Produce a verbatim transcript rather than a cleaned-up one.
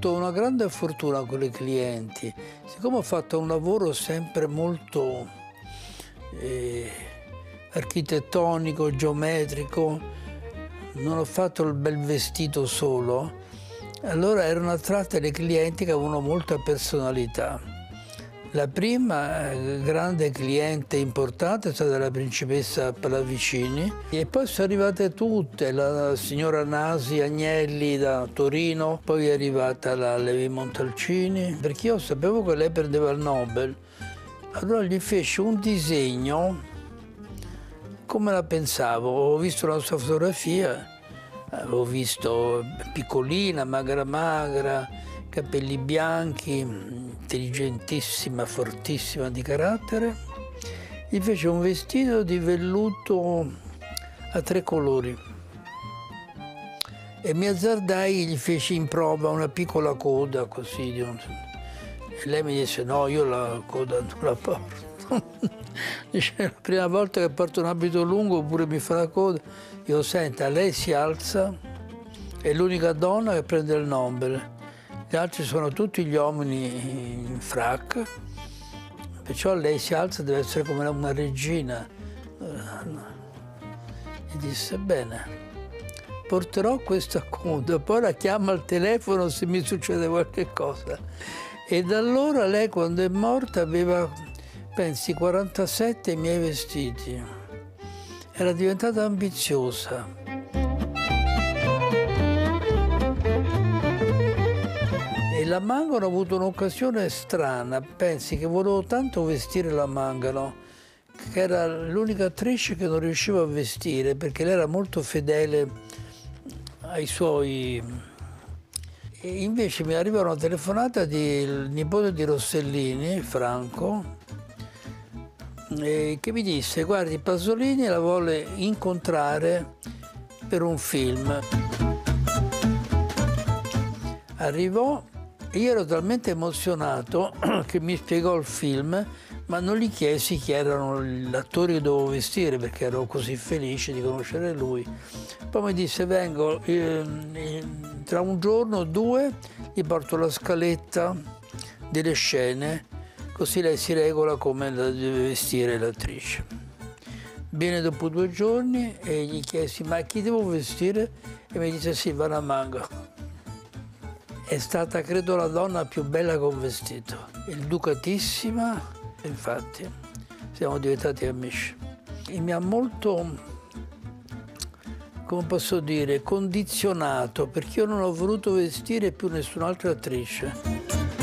avuto una grande fortuna con i clienti. Siccome ho fatto un lavoro sempre molto eh, architettonico, geometrico, non ho fatto il bel vestito solo, allora erano attratte le clienti che avevano molta personalità. La prima grande cliente importante è stata la principessa Pallavicini e poi sono arrivate tutte, la signora Nasi Agnelli da Torino, poi è arrivata la Levi Montalcini, perché io sapevo che lei prendeva il Nobel, allora gli feci un disegno come la pensavo. Ho visto la sua fotografia, avevo visto piccolina, magra magra, capelli bianchi, intelligentissima, fortissima di carattere. Gli fece un vestito di velluto a tre colori e mi azzardai, gli feci in prova una piccola coda così. E lei mi disse: no, io la coda non la porto. Dice: la prima volta che porto un abito lungo oppure mi fa la coda. Io: senta, lei si alza, è l'unica donna che prende il Nobel. Gli altri sono tutti gli uomini in frac, perciò lei si alza, deve essere come una regina. E disse: bene, porterò questa coda, poi la chiamo al telefono se mi succede qualche cosa. E da allora lei, quando è morta, aveva, pensi, quarantasette miei vestiti. Era diventata ambiziosa. E la Mangano ha avuto un'occasione strana. Pensi che volevo tanto vestire la Mangano, che era l'unica attrice che non riusciva a vestire, perché lei era molto fedele ai suoi... E invece mi arriva una telefonata del nipote di Rossellini, Franco, eh, che mi disse: guardi, Pasolini la vuole incontrare per un film. Arrivò. Io ero talmente emozionato che mi spiegò il film, ma non gli chiesi chi erano gli attori che dovevo vestire, perché ero così felice di conoscere lui. Poi mi disse: vengo, eh, eh, tra un giorno o due gli porto la scaletta delle scene, così lei si regola come la deve vestire l'attrice. Viene dopo due giorni e gli chiesi: ma chi devo vestire? E mi disse: Silvana Mangano. È stata, credo, la donna più bella che ho vestito, educatissima, infatti siamo diventati amici. E mi ha molto, come posso dire, condizionato, perché io non ho voluto vestire più nessun'altra attrice.